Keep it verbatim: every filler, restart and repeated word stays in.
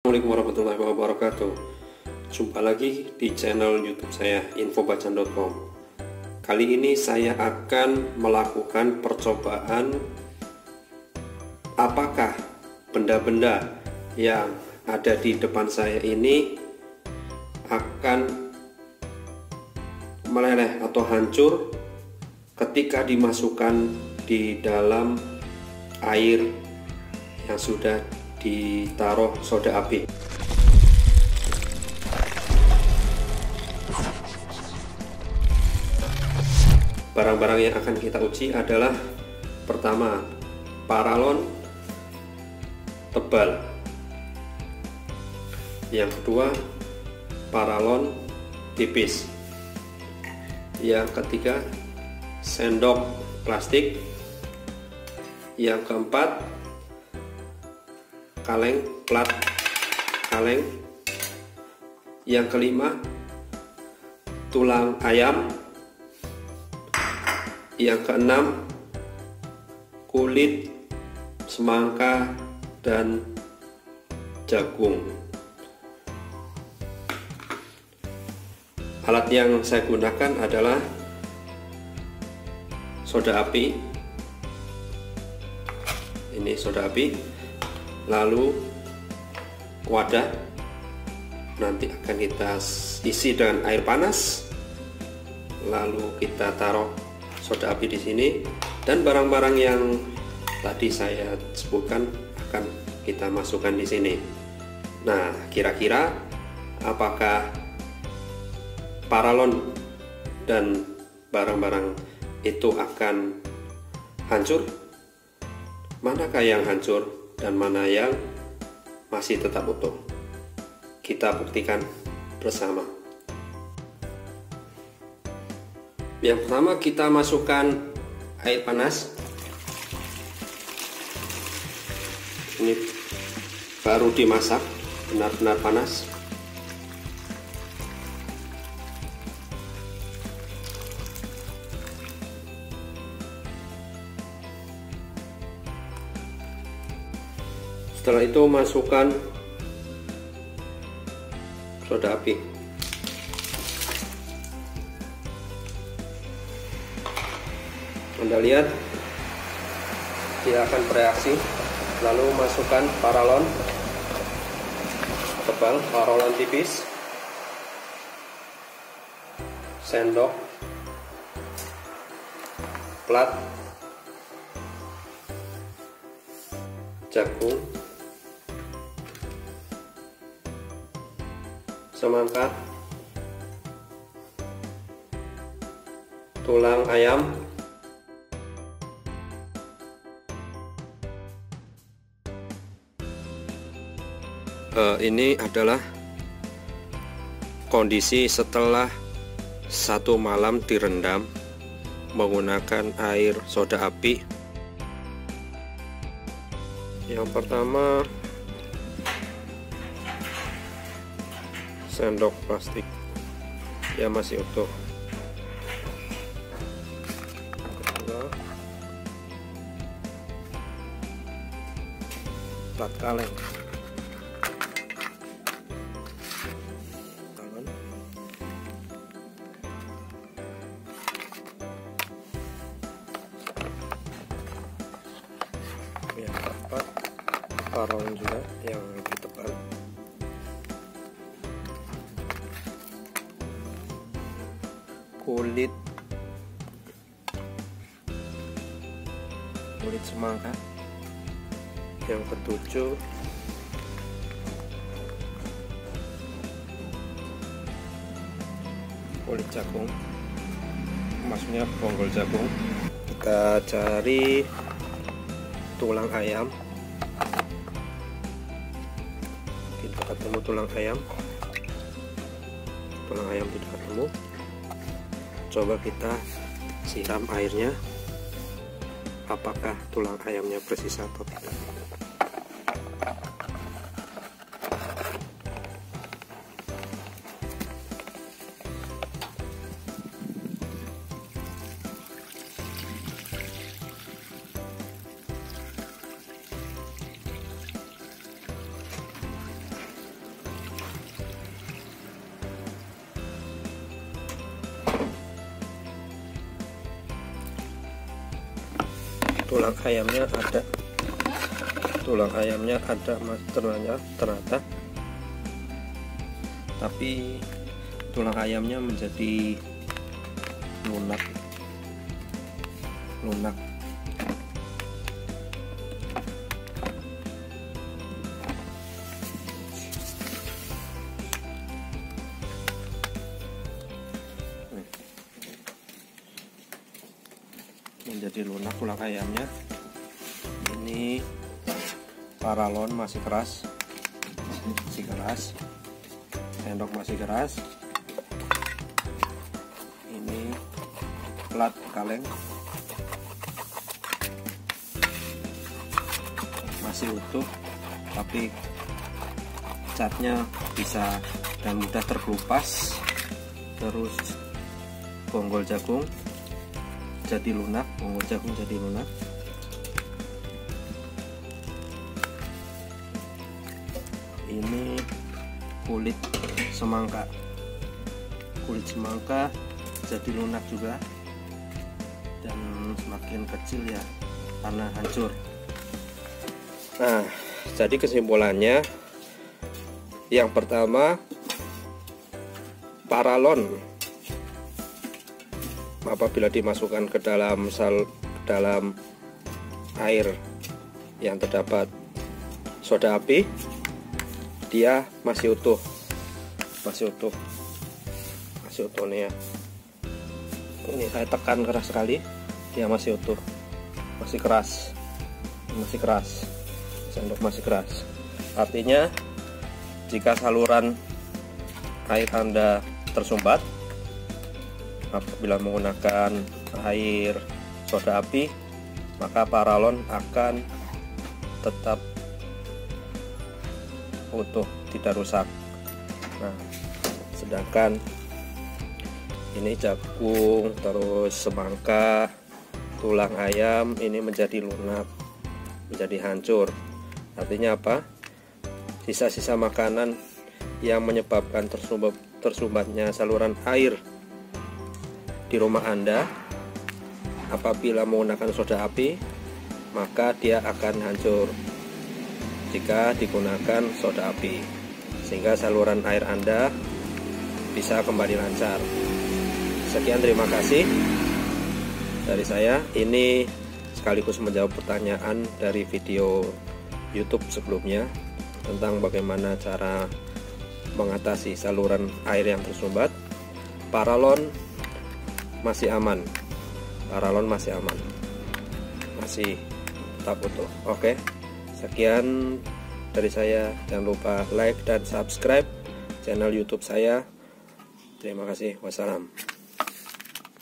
Assalamualaikum warahmatullahi wabarakatuh. Jumpa lagi di channel YouTube saya infobacan dot com. Kali ini saya akan melakukan percobaan apakah benda-benda yang ada di depan saya ini akan meleleh atau hancur ketika dimasukkan di dalam air yang sudah ditaruh soda api. Barang-barang yang akan kita uji adalah pertama, paralon tebal. Yang kedua, paralon tipis. Yang ketiga, sendok plastik. Yang keempat, kaleng plat kaleng. Yang kelima, tulang ayam. Yang keenam, kulit semangka dan jagung. Alat yang saya gunakan adalah soda api. Ini soda api, lalu wadah nanti akan kita isi dengan air panas, lalu kita taruh soda api di sini, dan barang-barang yang tadi saya sebutkan akan kita masukkan di sini. Nah, kira-kira apakah paralon dan barang-barang itu akan hancur? Manakah yang hancur dan mana yang masih tetap utuh? Kita buktikan bersama. Yang pertama, kita masukkan air panas. Ini baru dimasak, benar-benar panas. Setelah itu masukkan soda api. Anda lihat, dia akan bereaksi. Lalu masukkan paralon tebal, paralon tipis, sendok plat, jagung, semangka, tulang ayam, uh, ini adalah kondisi setelah satu malam direndam menggunakan air soda api. Yang pertama, sendok plastik ya masih utuh. Kedua, plat kaleng. Tangan. Yang keempat, paralon juga yang lebih tebal. Kulit kulit semangka. Yang ketujuh, kulit jagung, maksudnya bonggol jagung. Kita cari tulang ayam. Tidak ketemu tulang ayam. Tulang ayam tidak ketemu. Coba kita siram airnya, apakah tulang ayamnya bersisa atau tidak. tulang ayamnya ada tulang ayamnya ada mas ternyata ternyata tapi tulang ayamnya menjadi lunak lunak menjadi lunak tulang ayamnya. Ini paralon masih keras, masih keras, sendok masih keras. Ini plat kaleng masih utuh, tapi catnya bisa dan mudah terkelupas. Terus bonggol jagung jadi lunak, bonggol jagung jadi lunak. Ini kulit semangka, kulit semangka jadi lunak juga, dan semakin kecil ya karena hancur. Nah, jadi kesimpulannya, yang pertama, paralon apabila dimasukkan ke dalam sal dalam air yang terdapat soda api, dia masih utuh, masih utuh, masih utuh nih ya. Ini saya tekan keras sekali, dia masih utuh, masih keras, masih keras, sendok masih keras. Artinya, jika saluran air Anda tersumbat apabila menggunakan air soda api, maka paralon akan tetap utuh, tidak rusak. Nah, sedangkan ini jagung, terus semangka, tulang ayam ini menjadi lunak, menjadi hancur. Artinya apa? Sisa-sisa makanan yang menyebabkan tersumbat, tersumbatnya saluran air di rumah Anda apabila menggunakan soda api, maka dia akan hancur jika digunakan soda api, sehingga saluran air Anda bisa kembali lancar. Sekian, terima kasih dari saya. Ini sekaligus menjawab pertanyaan dari video YouTube sebelumnya tentang bagaimana cara mengatasi saluran air yang tersumbat. Paralon masih aman, paralon masih aman, masih tetap utuh. Oke, sekian dari saya. Jangan lupa like dan subscribe channel YouTube saya. Terima kasih. Wassalam.